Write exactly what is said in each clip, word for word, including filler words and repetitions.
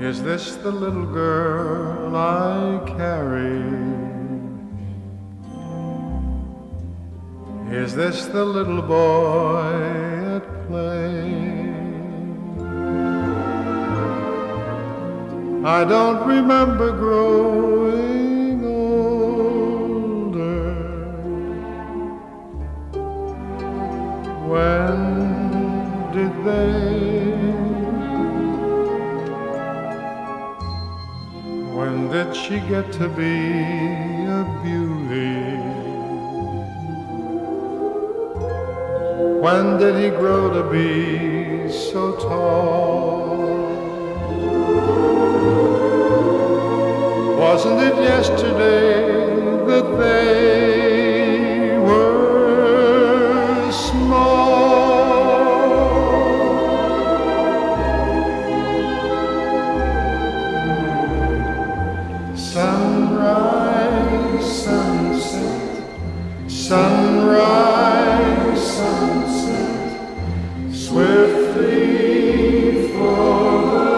Is this the little girl I carry? Is this the little boy at play? I don't remember growing older. When did they? When did she get to be a beauty? When did he grow to be so tall? Wasn't it yesterday that they were small? Sunrise, sunset, sunrise, sunset, swiftly for the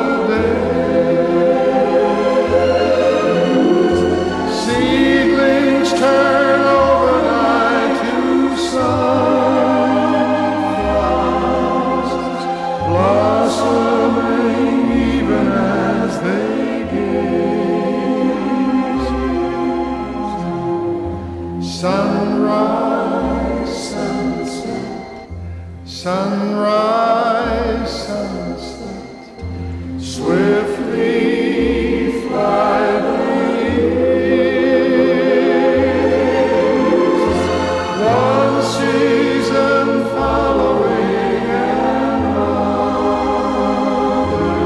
days. Seedlings turn overnight to sunflowers, blossoming even as they sunrise, sunset, sunrise, sunset, swiftly fly the years. One season following another,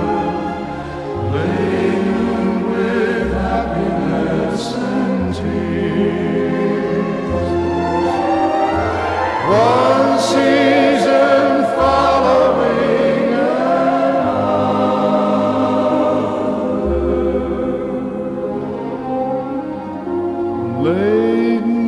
laden with happiness and tears. One season following another, laden